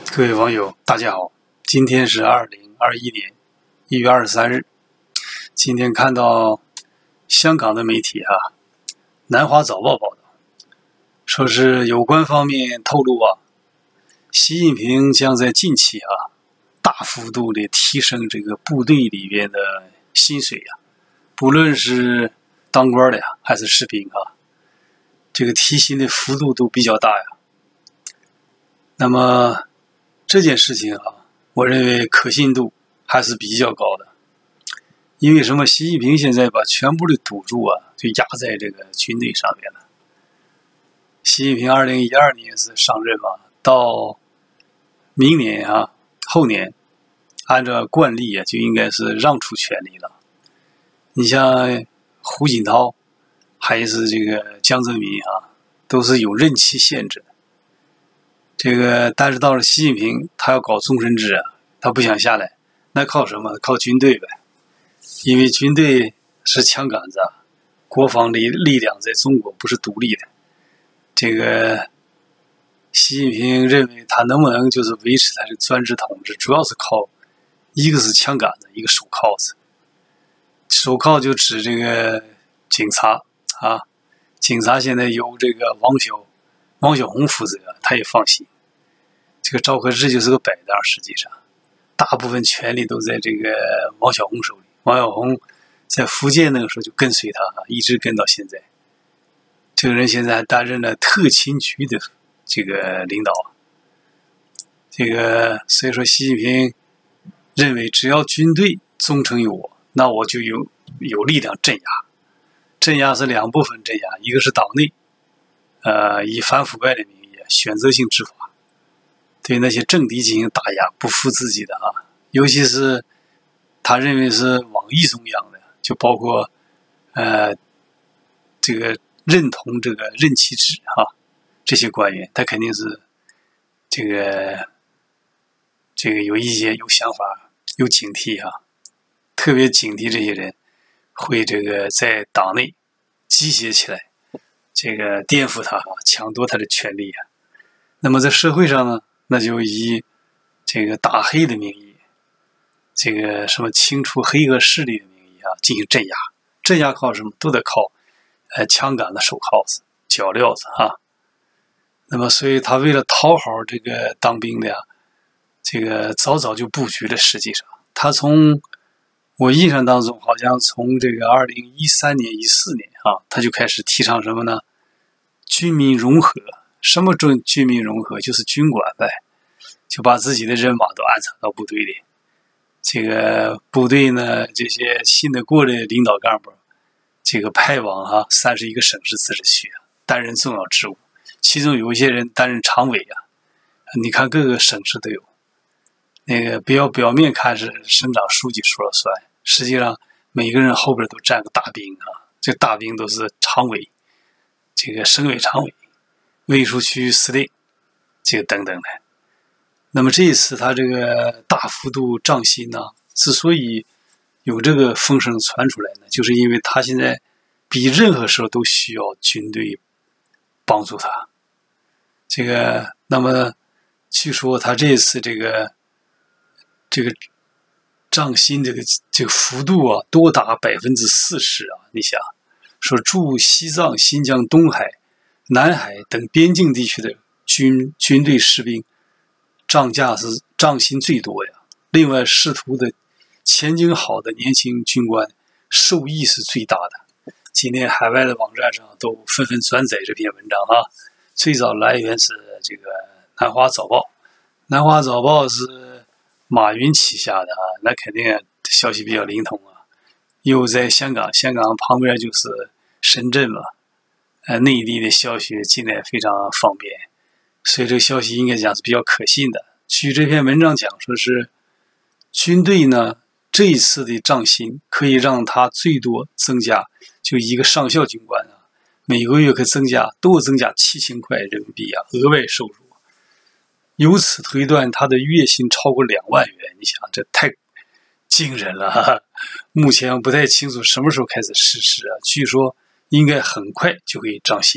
各位网友，大家好，今天是2021年1月23日。今天看到香港的媒体南华早报报道，说是有关方面透露习近平将在近期大幅度的提升这个部队里边的薪水不论是当官的还是士兵这个提薪的幅度都比较大那么这件事情我认为可信度还是比较高的。因为什么？习近平现在把全部的赌注就压在这个军队上面了。习近平2012年是上任到明年后年按照惯例就应该是让出权力了。你像胡锦涛还是这个江泽民都是有任期限制的。这个但是到了习近平，他要搞终身制他不想下来，那靠什么？靠军队呗。因为军队是枪杆子国防力量在中国不是独立的。这个习近平认为他能不能就是维持他的专制统治，主要是靠一个是枪杆子，一个手铐子。手铐就指这个警察警察现在由这个王晓红负责，他也放心。这个赵克志就是个摆档，实际上大部分权力都在这个王晓红手里。王晓红在福建那个时候就跟随他一直跟到现在。这个人现在还担任了特勤局的这个领导。这个所以说习近平认为只要军队忠诚于我，那我就有力量镇压。镇压是两部分镇压，一个是党内以反腐败的名义选择性执法，对那些政敌进行打压，不服自己的尤其是他认为是网易中央的，就包括这个认同这个任期制这些官员，他肯定是这个有意见、有想法、有警惕特别警惕这些人会这个在党内集结起来，这个颠覆他抢夺他的权利那么在社会上呢，那就以这个打黑的名义，这个什么清除黑恶势力的名义进行镇压。镇压靠什么？都得靠枪杆子、手铐子、脚镣子那么所以他为了讨好这个当兵的这个早就布局了。实际上他从我印象当中好像从这个2013年14年他就开始提倡什么呢？军民融合。什么军民融合？就是军管呗，就把自己的人马都安插到部队里。这个部队呢，这些信得过的领导干部这个派往31个省市自治区担任重要职务，其中有一些人担任常委你看各个省市都有。那个表面看是省长书记说了算，实际上每个人后边都站个大兵这大兵都是常委，这个省委常委、卫戍区司令，这个等等的。那么这一次他这个大幅度涨薪之所以有这个风声传出来呢，就是因为他现在比任何时候都需要军队帮助他。这个那么据说他这一次这个涨薪这个幅度多达40%你想说驻西藏、新疆、东海、南海等边境地区的军队士兵涨薪最多另外仕途的前景好的年轻军官受益是最大的。今天海外的网站上都纷纷转载这篇文章最早来源是这个南华早报。南华早报是马云旗下的那肯定消息比较灵通又在香港旁边就是深圳嘛，内地的消息进来非常方便，所以这个消息应该讲是比较可信的。据这篇文章讲说是军队呢这一次的涨薪可以让他最多增加，就一个上校军官每个月可多增加7000块人民币额外收入。由此推断他的月薪超过2万元，你想这太惊人了目前不太清楚什么时候开始实施据说应该很快就可以涨薪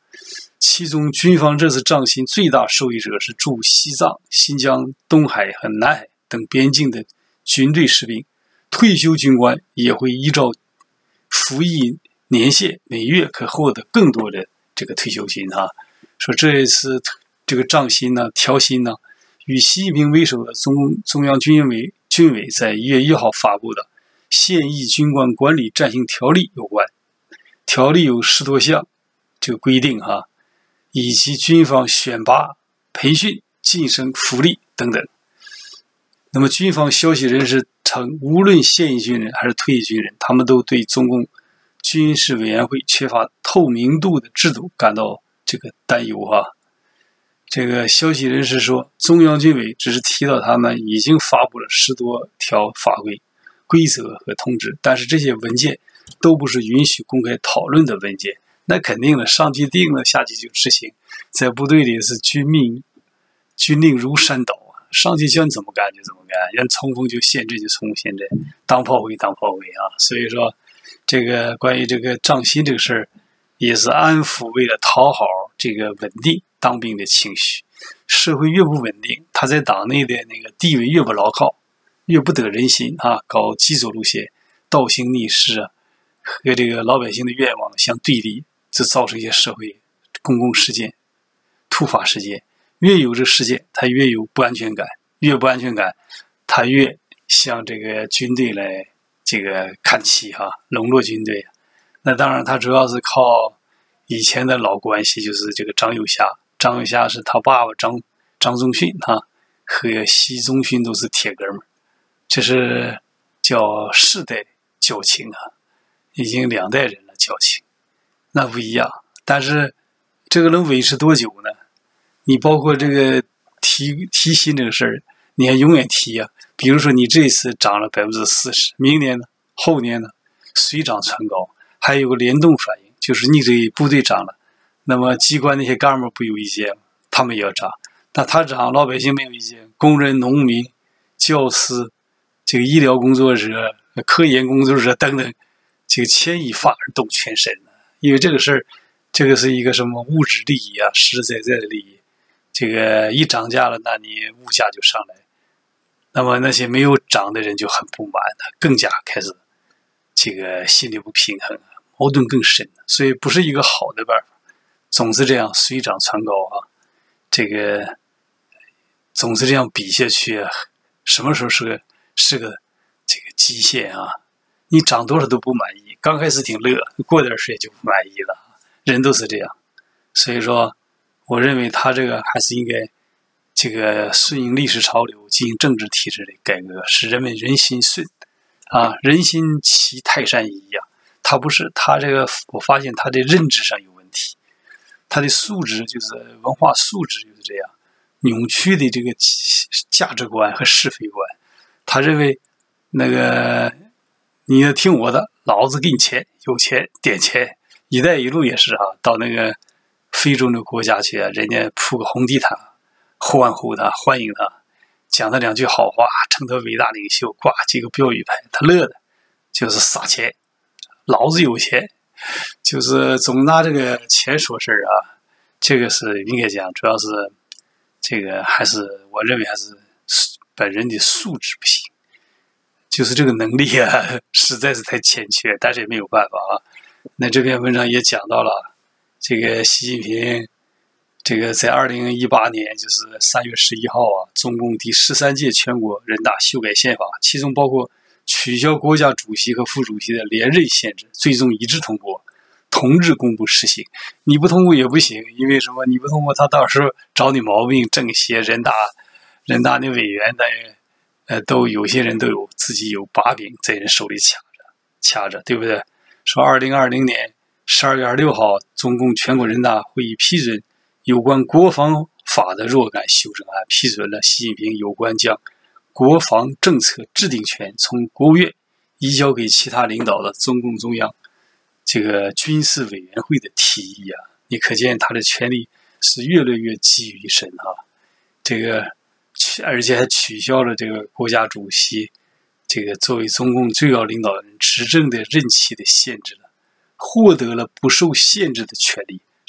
其中军方这次涨薪最大受益者是驻西藏、新疆、东海和南海等边境的军队士兵，退休军官也会依照服役年限每月可获得更多的这个退休金说这一次这个涨薪调薪与习近平为首的中央军委在1月1号发布的现役军官管理暂行条例有关。条例有10多项这个规定以及军方选拔、培训、晋升、福利等等。那么军方消息人士称，无论现役军人还是退役军人，他们都对中共军事委员会缺乏透明度的制度感到这个担忧这个消息人士说，中央军委只是提到他们已经发布了10多条法规、规则和通知，但是这些文件都不是允许公开讨论的文件。那肯定了，上级定了，下级就执行。在部队里是军令如山倒上级叫你怎么干就怎么干，人冲锋就现阵就冲锋现阵，当炮灰当炮灰所以说，这个关于这个涨薪这个事儿，也是安抚为了讨好这个稳定当兵的情绪。社会越不稳定，他在党内的那个地位越不牢靠，越不得人心搞极左路线，倒行逆施和这个老百姓的愿望相对立，就造成一些社会公共事件、突发事件。越有这事件，他越有不安全感，越不安全感，他越向这个军队来这个看齐笼络军队。那当然，他主要是靠以前的老关系，就是这个张幼霞。张幼霞是他爸爸张宗逊和习宗勋都是铁哥们，这是叫世代交情已经2代人了交情，那不一样。但是这个能维持多久呢？你包括这个提薪这个事儿，你还永远提比如说你这次涨了40%，明年呢、后年呢，水涨船高，还有个联动反应，就是你这部队涨了，那么机关那些干部不有意见吗？他们也要涨，那他涨，老百姓没有意见，工人、农民、教师、这个医疗工作者、科研工作者等等，这个牵一发而动全身因为这个事儿，这个是一个什么物质利益实实在在的利益。这个一涨价了，那你物价就上来，那么那些没有涨的人就很不满更加开始这个心里不平衡，矛盾更深，所以不是一个好的办法。总是这样水涨船高这个总是这样比下去什么时候是个这个极限你涨多少都不满意，刚开始挺乐，过点时间就不满意了，人都是这样。所以说我认为他这个还是应该这个顺应历史潮流，进行政治体制的改革，使人们人心顺人心齐泰山移他不是，他这个我发现他的认知上有问题，他的素质就是文化素质就是这样扭曲的这个价值观和是非观。他认为那个你要听我的，老子给你钱，有钱点钱。一带一路也是到那个非洲的国家去人家铺个红地毯欢呼他，欢迎他，讲他2句好话，称他伟大领袖，挂几个标语牌，他乐的就是撒钱，老子有钱，就是总拿这个钱说事儿这个是应该讲，主要是这个还是我认为还是本人的素质不行，就是这个能力实在是太欠缺，但是也没有办法那这篇文章也讲到了这个习近平这个在2018年就是3月11号中共第13届全国人大修改宪法，其中包括取消国家主席和副主席的连任限制，最终一致通过，同日公布实行。你不通过也不行，因为什么？你不通过，他到时候找你毛病，政协、人大的委员的都有些人都有自己有把柄在人手里掐着，对不对？说2020年12月26号，中共全国人大会议批准有关国防法的若干修正案，批准了习近平有关将国防政策制定权从国务院移交给其他领导的中共中央这个军事委员会的提议你可见他的权力是越来越积于一身这个而且还取消了这个国家主席这个作为中共最高领导人执政的任期的限制了，获得了不受限制的权利，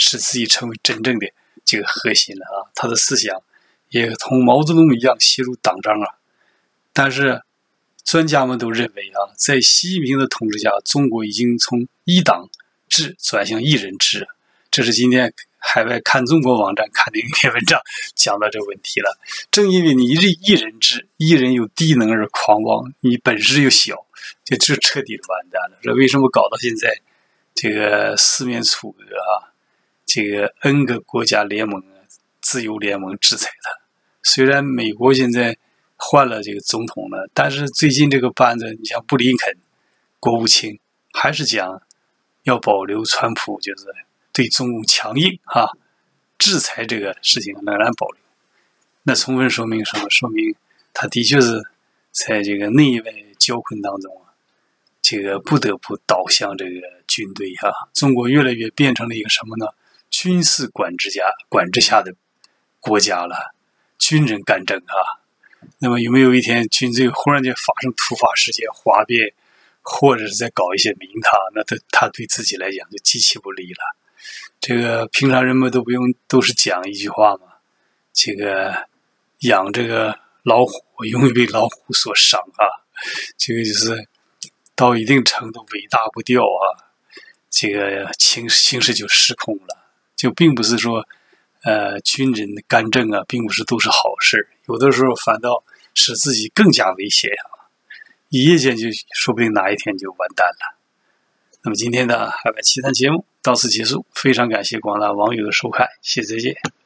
使自己成为真正的这个核心了啊。他的思想也同毛泽东一样写入党章啊。但是专家们都认为啊，在习近平的统治下，中国已经从一党制转向一人制。这是今天海外看中国网站看的一篇文章讲到这个问题了。正因为你一人制，一人又低能而狂妄，你本事又小，就彻底的完蛋了。这为什么搞到现在这个四面楚歌啊？这个 N 个国家联盟、自由联盟制裁他。虽然美国现在换了这个总统了，但是最近这个班子，你像布林肯国务卿还是讲要保留川普，就是对中共强硬啊，制裁这个事情仍然保留。那充分说明什么？说明他的确是在这个内外交困当中啊，这个不得不倒向这个军队啊。中国越来越变成了一个什么呢？军事管制下的国家了，军人干政啊。那么有没有一天军队忽然间发生突发事件哗变，或者是在搞一些名堂，那他对自己来讲就极其不利了。这个平常人们都是讲一句话嘛，这个养这个老虎容易被老虎所伤啊，这个就是到一定程度尾大不掉啊，这个形势就失控了。就并不是说军人的干政啊，并不是都是好事，有的时候反倒使自己更加危险啊，一夜间就说不定哪一天就完蛋了。那么今天的海外奇谈节目到此结束，非常感谢广大网友的收看，谢谢再见。